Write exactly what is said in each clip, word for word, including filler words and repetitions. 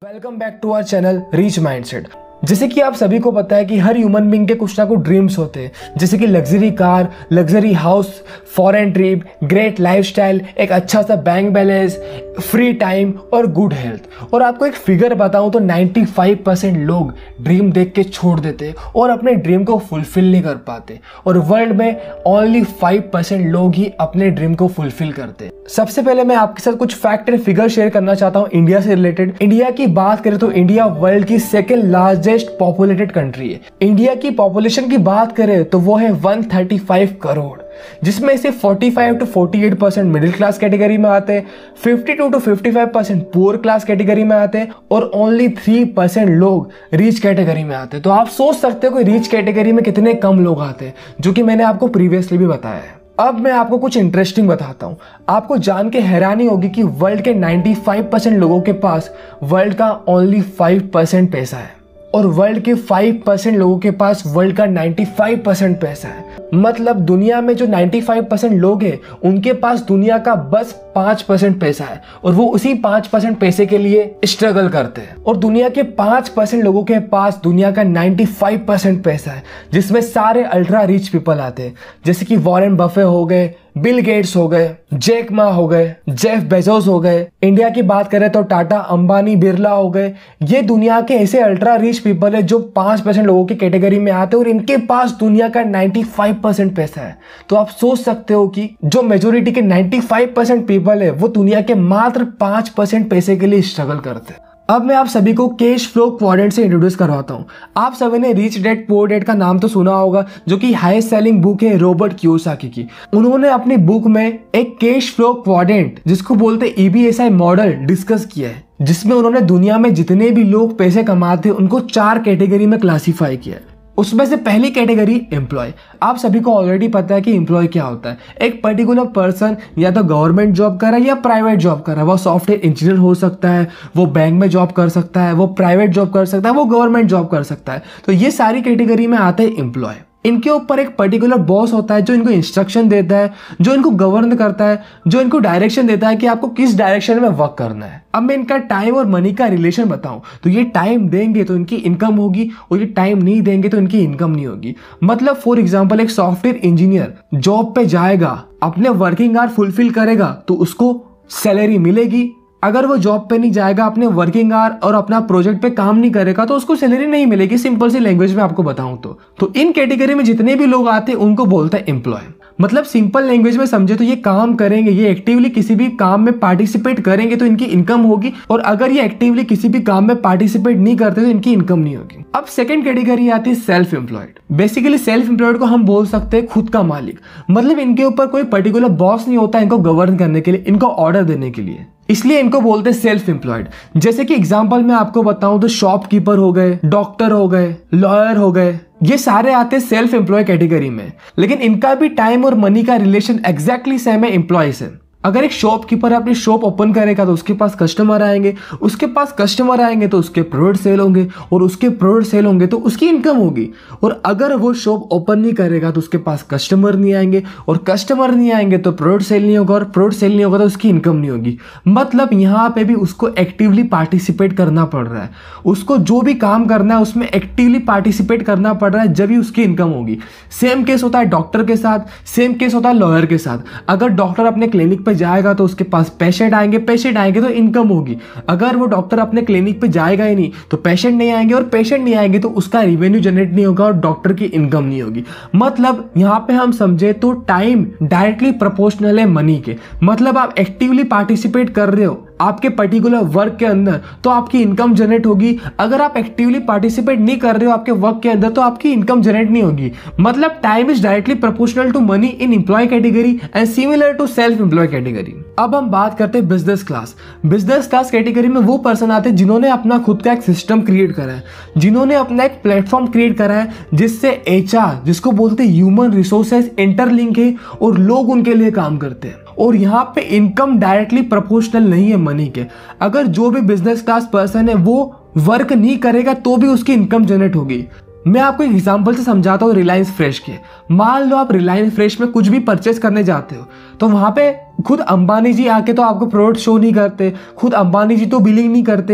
Welcome back to our channel reach mindset. जैसे कि आप सभी को पता है कि हर ह्यूमन बीइंग के कुछ ना कुछ ड्रीम्स होते हैं, जैसे कि luxury car, luxury house, foreign trip, great lifestyle, एक अच्छा सा बैंक बैलेंस, फ्री टाइम और गुड हेल्थ। और आपको एक फिगर बताऊं तो पचानवे परसेंट लोग ड्रीम देख के छोड़ देते और अपने ड्रीम को फुलफिल नहीं कर पाते, और वर्ल्ड में ओनली फाइव परसेंट लोग ही अपने ड्रीम को फुलफिल करते। सबसे पहले मैं आपके साथ कुछ फैक्ट एंड फिगर शेयर करना चाहता हूं इंडिया से रिलेटेड। इंडिया की बात करें तो इंडिया वर्ल्ड की सेकेंड लार्जेस्ट पॉपुलेटेड कंट्री है। इंडिया की पॉपुलेशन की बात करें तो वो है एक सौ पैंतीस करोड़, जिसमें से पैंतालीस टू अड़तालीस परसेंट मिडिल क्लास कैटेगरी में आते हैं, बावन टू पचपन परसेंट पुअर क्लास कैटेगरी में आते हैं, और ओनली तीन परसेंट लोग रिच कैटेगरी में आते हैं। तो आप सोच सकते हो कि रिच कैटेगरी में कितने कम लोग आते हैं, जो कि मैंने आपको प्रीवियसली भी बताया है। अब मैं आपको कुछ इंटरेस्टिंग बताता हूं। आपको जान के हैरानी होगी कि वर्ल्ड के पचानवे परसेंट लोगों के पास वर्ल्ड का ओनली पाँच परसेंट पैसा है, और वर्ल्ड के पाँच परसेंट लोगों के पास वर्ल्ड का पचानवे परसेंट पैसा है। मतलब दुनिया में जो पचानवे परसेंट लोग हैं उनके पास दुनिया का बस पाँच परसेंट पैसा है, और वो उसी पाँच परसेंट पैसे के लिए स्ट्रगल करते हैं। और दुनिया के पाँच परसेंट लोगों के पास दुनिया का पचानवे परसेंट पैसा है, जिसमें सारे अल्ट्रा रिच पीपल आते हैं, जैसे कि वॉरेन बफे हो गए, बिल गेट्स हो गए, जैक मा हो गए, जेफ बेजोस हो गए। इंडिया की बात करें तो टाटा, अंबानी, बिरला हो गए। ये दुनिया के ऐसे अल्ट्रा रिच पीपल है जो पाँच परसेंट लोगों की कैटेगरी में आते हैं, और इनके पास दुनिया का पचानवे परसेंट पैसा है। तो आप सोच सकते हो कि जो मेजोरिटी के पचानवे परसेंट पीपल है वो दुनिया के मात्र पाँच परसेंट पैसे के लिए स्ट्रगल करते हैं। अब मैं आप सभी को कैश फ्लो क्वाड्रेंट से इंट्रोड्यूस करवाता हूं। आप सभी ने रिच डैड पुअर डैड का नाम तो सुना होगा, जो कि हाईएस्ट सेलिंग बुक है रॉबर्ट कियोसाकी की। उन्होंने अपनी बुक में एक कैश फ्लो क्वाड्रेंट, जिसको बोलते E B S I model, discuss किया है, जिसमें उन्होंने दुनिया में जितने भी लोग पैसे कमाते हैं उनको चार कैटेगरी में क्लासीफाई किया है। उसमें से पहली कैटेगरी एम्प्लॉय। आप सभी को ऑलरेडी पता है कि एम्प्लॉय क्या होता है। एक पर्टिकुलर पर्सन या तो गवर्नमेंट जॉब कर रहा है या प्राइवेट जॉब कर रहा है। वो सॉफ्टवेयर इंजीनियर हो सकता है, वो बैंक में जॉब कर सकता है, वो प्राइवेट जॉब कर सकता है, वो गवर्नमेंट जॉब कर सकता है। तो ये सारी कैटेगरी में आते हैं एम्प्लॉय। इनके ऊपर एक पर्टिकुलर बॉस होता है जो इनको इंस्ट्रक्शन देता है, जो इनको गवर्न करता है, जो इनको डायरेक्शन देता है कि आपको किस डायरेक्शन में वर्क करना है। अब मैं इनका टाइम और मनी का रिलेशन बताऊं तो ये टाइम देंगे तो इनकी इनकम होगी, और ये टाइम नहीं देंगे तो इनकी इनकम नहीं होगी। मतलब फॉर एग्जांपल एक सॉफ्टवेयर इंजीनियर जॉब पे जाएगा, अपने वर्किंग आवर फुलफिल करेगा तो उसको सैलरी मिलेगी। अगर वो जॉब पे नहीं जाएगा, अपने वर्किंग आवर और अपना प्रोजेक्ट पे काम नहीं करेगा तो उसको सैलरी नहीं मिलेगी। सिंपल सी लैंग्वेज में आपको बताऊं तो तो इन कैटेगरी में जितने भी लोग आते हैं उनको बोलता है एम्प्लॉय। मतलब सिंपल लैंग्वेज में समझे तो ये काम करेंगे, ये एक्टिवली किसी भी काम में पार्टिसिपेट करेंगे तो इनकी इनकम होगी, और अगर ये एक्टिवली किसी भी काम में पार्टिसिपेट नहीं करते तो इनकी इनकम नहीं होगी। अब सेकंड कैटेगरी आती है self employed. Basically self employed को हम बोल सकते हैं खुद का मालिक। मतलब इनके ऊपर कोई पर्टिकुलर बॉस नहीं होता इनको गवर्न करने के लिए, इनको ऑर्डर देने के लिए, इसलिए इनको बोलते हैं सेल्फ एम्प्लॉयड। जैसे कि एग्जांपल मैं आपको बताऊं तो शॉपकीपर हो गए, डॉक्टर हो गए, लॉयर हो गए, ये सारे आते हैं सेल्फ एम्प्लॉय कैटेगरी में। लेकिन इनका भी टाइम और मनी का रिलेशन एग्जैक्टली सेम है एम्प्लॉय से। अगर एक शॉपकीपर अपनी शॉप ओपन करेगा तो उसके पास कस्टमर आएंगे, उसके पास कस्टमर आएंगे तो उसके प्रोडक्ट सेल होंगे, और उसके प्रोडक्ट सेल होंगे तो उसकी इनकम होगी। और अगर वो शॉप ओपन नहीं करेगा तो उसके पास कस्टमर नहीं आएंगे, और कस्टमर नहीं आएंगे तो प्रोडक्ट सेल नहीं होगा, और प्रोडक्ट सेल नहीं होगा तो उसकी इनकम नहीं होगी। मतलब यहाँ पे भी उसको एक्टिवली पार्टिसिपेट करना पड़ रहा है। उसको जो भी काम करना है उसमें एक्टिवली पार्टिसिपेट करना पड़ रहा है, जब भी उसकी इनकम होगी। सेम केस होता है डॉक्टर के साथ, सेम केस होता है लॉयर के साथ। अगर डॉक्टर अपने क्लिनिक जाएगा तो उसके पास पेशेंट आएंगे, पेशेंट आएंगे तो इनकम होगी। अगर वो डॉक्टर अपने क्लिनिक पे जाएगा ही नहीं तो पेशेंट नहीं आएंगे, और पेशेंट नहीं आएंगे तो उसका रेवेन्यू जनरेट नहीं होगा और डॉक्टर की इनकम नहीं होगी। मतलब यहाँ पे हम समझे तो टाइम डायरेक्टली प्रोपोर्शनल है मनी के। मतलब आप एक्टिवली पार्टिसिपेट कर रहे हो आपके पर्टिकुलर वर्क के अंदर तो आपकी इनकम जनरेट होगी। अगर आप एक्टिवली पार्टिसिपेट नहीं कर रहे हो आपके वर्क के अंदर तो आपकी इनकम जनरेट नहीं होगी। मतलब time is directly proportional to money in employ category and similar to self employ category. अब हम बात करते हैं business class. Business class category में वो पर्सन आते हैं जिन्होंने अपना खुद का एक सिस्टम क्रिएट करा है, जिन्होंने अपना एक प्लेटफॉर्म क्रिएट करा है जिससे एच आर, जिसको बोलते हैं ह्यूमन रिसोर्सेज, इंटरलिंक है और लोग उनके लिए काम करते हैं। और यहाँ पे इनकम डायरेक्टली प्रोपोर्शनल नहीं है मनी के। अगर जो भी बिजनेस क्लास पर्सन है वो वर्क नहीं करेगा तो भी उसकी इनकम जनरेट होगी। मैं आपको एक एग्जांपल से समझाता हूँ रिलायंस फ्रेश के। मान लो आप रिलायंस फ्रेश में कुछ भी परचेस करने जाते हो तो वहां पे खुद अंबानी जी आके तो आपको प्रोडक्ट शो नहीं करते, खुद अंबानी जी तो बिलिंग नहीं करते।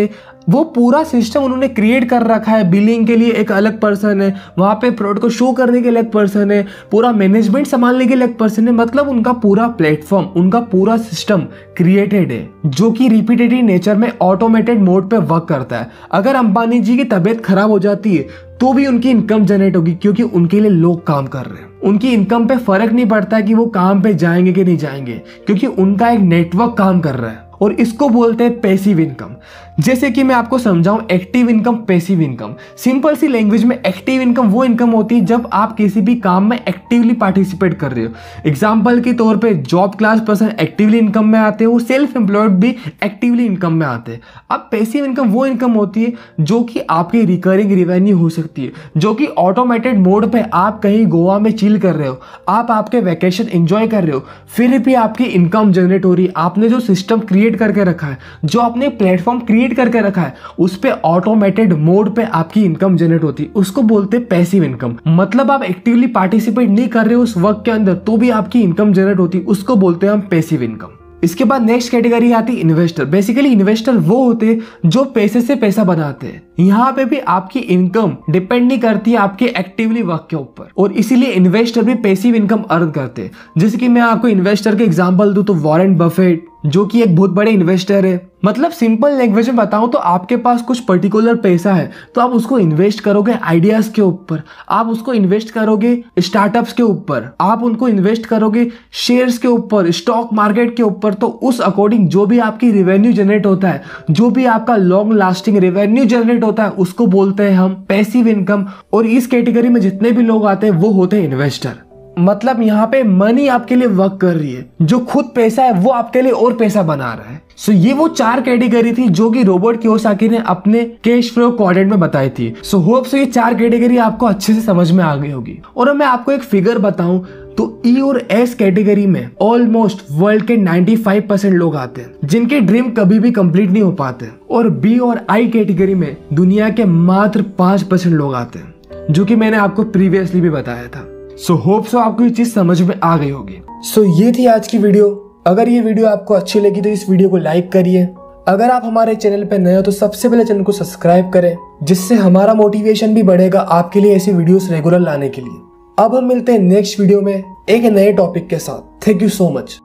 वो पूरा सिस्टम उन्होंने क्रिएट कर रखा है। बिलिंग के लिए एक अलग पर्सन है, वहाँ पे प्रोडक्ट को शो करने के लिए अलग पर्सन है, पूरा मैनेजमेंट संभालने के लिए अलग पर्सन है। मतलब उनका पूरा प्लेटफॉर्म, उनका पूरा सिस्टम क्रिएटेड है जो कि रिपीटेटिव नेचर में ऑटोमेटेड मोड पे वर्क करता है। अगर अंबानी जी की तबीयत खराब हो जाती है तो भी उनकी इनकम जनरेट होगी, क्योंकि उनके लिए लोग काम कर रहे हैं। उनकी इनकम पे फर्क नहीं पड़ता है कि वो काम पे जाएंगे कि नहीं जाएंगे, क्योंकि उनका एक नेटवर्क काम कर रहा है। और इसको बोलते हैं पैसिव इनकम। जैसे कि मैं आपको समझाऊं, active income, passive income. Simple सी लैंग्वेज में एक्टिव इनकम वो इनकम होती है जब आप किसी भी काम में एक्टिवली पार्टिसिपेट कर रहे हो। एग्जांपल के तौर पे job class person actively income में आते हैं, वो सेल्फ एम्प्लॉयड भी एक्टिवली इनकम में आते हैं। अब पैसिव इनकम वो इनकम होती है जो कि आपकी रिकरिंग रेवेन्यू हो सकती है, जो कि ऑटोमेटेड मोड पे आप कहीं गोवा में चिल कर रहे हो, आप आपके वैकेशन एंजॉय कर रहे हो, फिर भी आपकी इनकम जनरेट हो रही है। आपने जो सिस्टम क्रिएट करके रखा है, जो आपने प्लेटफॉर्म क्रिएट करके रखा है, उस पे ऑटोमेटेड मोड पे आपकी इनकम जनरेट होती है। उसको बोलते हैं पैसिव इनकम। मतलब आप एक्टिवली पार्टिसिपेट नहीं कर रहे हो उस वर्क के अंदर, तो भी आपकी इनकम जनरेट होती है। उसको बोलते हैं हम पैसिव इनकम। इसके बाद नेक्स्ट कैटेगरी आती है इन्वेस्टर। बेसिकली इन्वेस्टर वो होते हैं जो पैसे से पैसा बनाते हैं। यहाँ पे भी आपकी इनकम डिपेंड नहीं करती है आपके एक्टिवली वर्क के ऊपर, और इसीलिए इन्वेस्टर भी पैसिव इनकम अर्न करते हैं। जैसे कि मैं आपको इन्वेस्टर के एग्जांपल दूं तो वॉरेन बफेट, जो कि एक बहुत बड़े इन्वेस्टर है। मतलब सिंपल लैंग्वेज में बताऊं तो आपके पास कुछ पर्टिकुलर पैसा है तो आप उसको इन्वेस्ट करोगे आइडियाज के ऊपर, आप उसको इन्वेस्ट करोगे स्टार्टअप्स के ऊपर, आप उनको इन्वेस्ट करोगे शेयर्स के ऊपर, स्टॉक मार्केट के ऊपर। तो उस अकॉर्डिंग जो भी आपकी रेवेन्यू जनरेट होता है, जो भी आपका लॉन्ग लास्टिंग रेवेन्यू जनरेट होता है, उसको बोलते हैं हम पैसिव इनकम। और इस कैटेगरी में जितने भी लोग आते हैं वो होते हैं इन्वेस्टर। मतलब यहाँ पे मनी आपके लिए वर्क कर रही है, जो खुद पैसा है वो आपके लिए और पैसा बना रहा है। सो so, ये वो चार कैटेगरी थी जो कि रॉबर्ट कियोसाकी ने अपने कैश फ्लो क्वाड्रेंट में बताई थी। सो होप सो ये चार कैटेगरी आपको अच्छे से समझ में आ गई होगी। और मैं आपको एक फिगर बताऊं तो ई और एस कैटेगरी में ऑलमोस्ट वर्ल्ड के पचानवे परसेंट लोग आते हैं जिनके ड्रीम कभी भी कंप्लीट नहीं हो पाते, और बी और आई कैटेगरी में दुनिया के मात्र पांच परसेंट लोग आते हैं, जो कि मैंने आपको प्रीवियसली भी बताया था। सो होप सो आपको ये चीज समझ में आ गई होगी। सो so, ये थी आज की वीडियो। अगर ये वीडियो आपको अच्छी लगी तो इस वीडियो को लाइक करिए। अगर आप हमारे चैनल पर नए हो तो सबसे पहले चैनल को सब्सक्राइब करें, जिससे हमारा मोटिवेशन भी बढ़ेगा आपके लिए ऐसी वीडियोस रेगुलर लाने के लिए। अब हम मिलते हैं नेक्स्ट वीडियो में एक नए टॉपिक के साथ। Thank you so much.